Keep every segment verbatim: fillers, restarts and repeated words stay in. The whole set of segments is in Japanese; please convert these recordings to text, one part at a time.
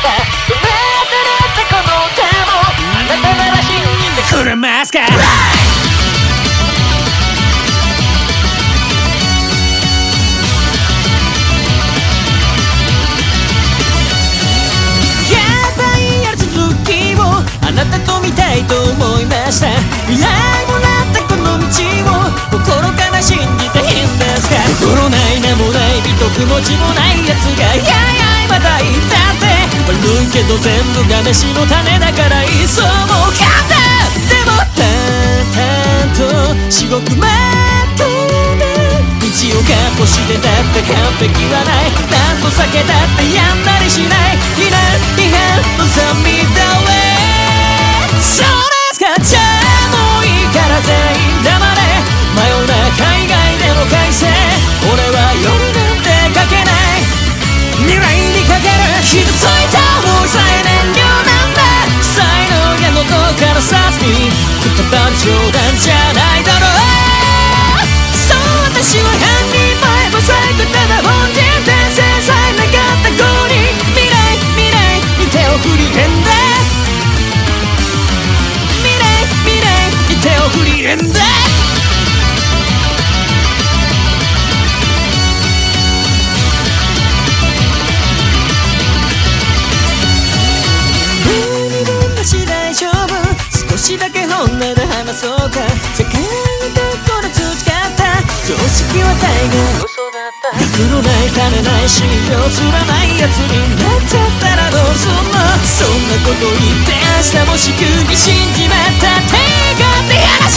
した止めてるってこの手もあなたなら信じてくれますか。あなたと見たいと思いました。未来もらったこの道を心から信じていいんですか。心ない名もない美徳も地もないやつがいやいやまだいたって悪いけど全部が飯の種だからいっそもう簡単でも淡々と至極まっとうな道をかっ歩してたって完璧はない。何度避けたってやんだりしないいない違反のさみだわ。そうですか。じゃあもういいから全員黙れ。真夜中以外での快晴俺は夜なんてかけない。未来にかける傷ついた思いさえ燃料なんだ。才能や喉からさずに言葉の冗談じゃないだろう。そう私は半人前も最高ただ本人転生さえなかった子に未来未来に手を振りへんだ。手を振りれんだ。何分だし大丈夫少しだけ本音で話そうか。世界でこれ培った常識は大概嘘だった。学のない金ない信用すらないやつになっちゃったらどうすんの。そんなこと言って明日も地球に死んじまったってって話。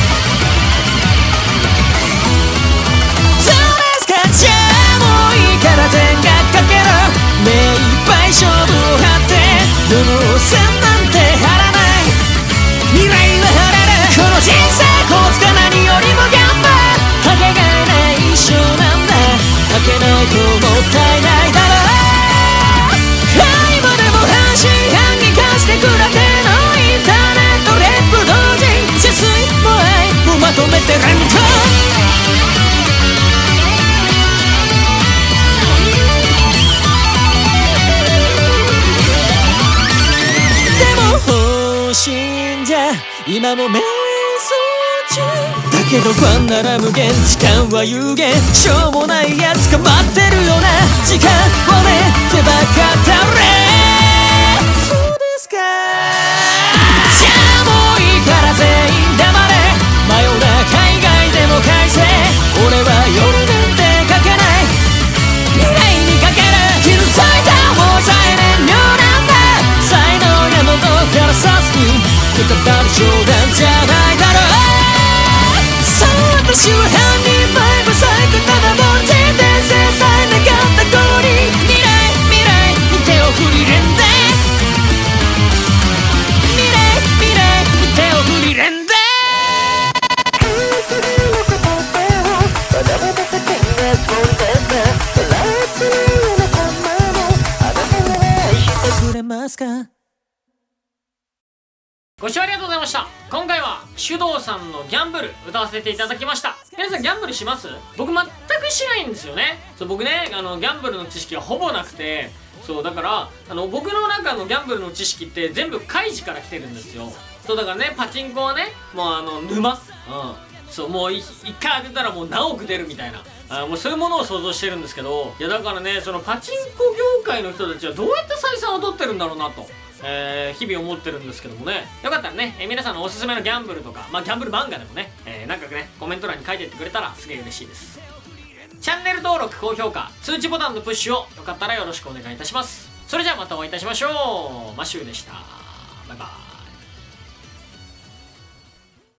そうですか。じゃあもういいから全額かけろ。目いっぱい勝負を張って世の線なんて張らない。未来は晴れるこの人生こつか何よりも頑張る。かけがえない一生なんだ。かけないともったいないだろう。今でも半信半疑化してくらてのインターネットレップ同時節水も愛もまとめてレントでも欲しいんじゃ今も瞑想中だけどファンなら無限時間は有限しょうもないやつか待ってるよな。時間をね手ばかったれ。そうですか。じゃあもういいから全員黙れ。真夜中以外でも快晴俺は夜なんてかけない。未来にかける傷ついた思いさえ燃料なんだ。才能や喉からさすに言葉の冗談じゃないだろう。そう私は半人前も最高ただ凡人転生さえなかった子に未来未来に手を振りれんだ。未来未来に手を振りれんだ。 ご視聴ありがとうございました。今回は手動さんのギャンブル歌わせていただきました。皆さんギャンブルします？僕全くしないんですよね。そう僕ねあのギャンブルの知識はほぼなくて、そうだからあの僕の中のギャンブルの知識って全部カイジから来てるんですよ。そうだからねパチンコはねもうあの沼うんそうもうい一回当てたらもう何億出るみたいなあもうそういうものを想像してるんですけど、いやだからねそのパチンコ業界の人たちはどうやって採算を取ってるんだろうなと、えー、日々思ってるんですけどもね。よかったらね、えー、皆さんのおすすめのギャンブルとかまあギャンブル漫画でもね、えー、なんかねコメント欄に書いていってくれたらすげえ嬉しいです。チャンネル登録高評価通知ボタンのプッシュをよかったらよろしくお願いいたします。それじゃあまたお会いいたしましょう。マシューでした。バイバーイ。